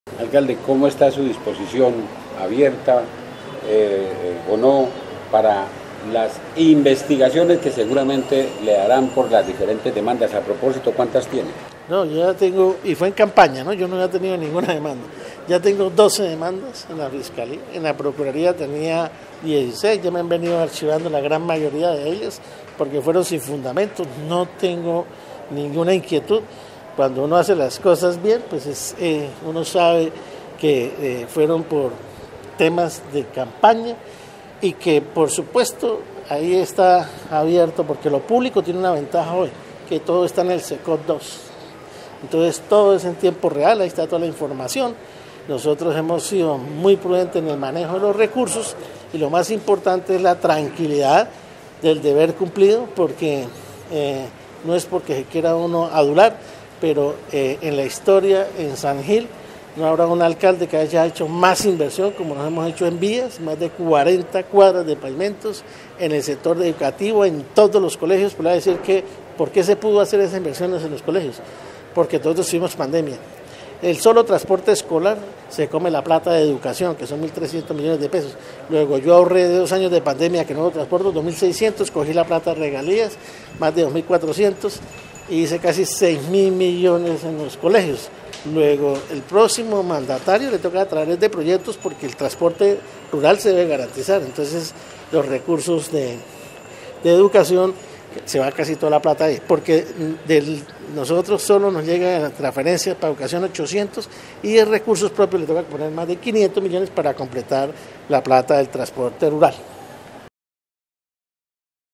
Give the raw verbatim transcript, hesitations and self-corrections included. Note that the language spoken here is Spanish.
Alcalde, ¿cómo está a su disposición, abierta eh, o no, para las investigaciones que seguramente le darán por las diferentes demandas? A propósito, ¿cuántas tiene? No, yo ya tengo, y fue en campaña, ¿no? Yo no había tenido ninguna demanda. Ya tengo doce demandas en la Fiscalía, en la Procuraduría tenía dieciséis, ya me han venido archivando la gran mayoría de ellas, porque fueron sin fundamentos, no tengo ninguna inquietud. Cuando uno hace las cosas bien, pues es, eh, uno sabe que eh, fueron por temas de campaña y que por supuesto ahí está abierto, porque lo público tiene una ventaja hoy, que todo está en el SECOT dos. Entonces todo es en tiempo real, ahí está toda la información. Nosotros hemos sido muy prudentes en el manejo de los recursos y lo más importante es la tranquilidad del deber cumplido, porque eh, no es porque se quiera uno adular, pero eh, en la historia en San Gil no habrá un alcalde que haya hecho más inversión como nos hemos hecho en vías, más de cuarenta cuadras de pavimentos, en el sector educativo, en todos los colegios. Por decir que, ¿por qué se pudo hacer esas inversiones en los colegios? Porque todos tuvimos pandemia. El solo transporte escolar se come la plata de educación, que son mil trescientos millones de pesos. Luego yo ahorré de dos años de pandemia que no lo transporto, dos mil seiscientos, cogí la plata de regalías, más de dos mil cuatrocientos, y hice casi seis mil millones en los colegios. Luego el próximo mandatario le toca a través de proyectos, porque el transporte rural se debe garantizar. Entonces los recursos de, de educación, se va casi toda la plata ahí, porque del, nosotros solo nos llega transferencias para educación ochocientos, y de recursos propios le toca poner más de quinientos millones para completar la plata del transporte rural.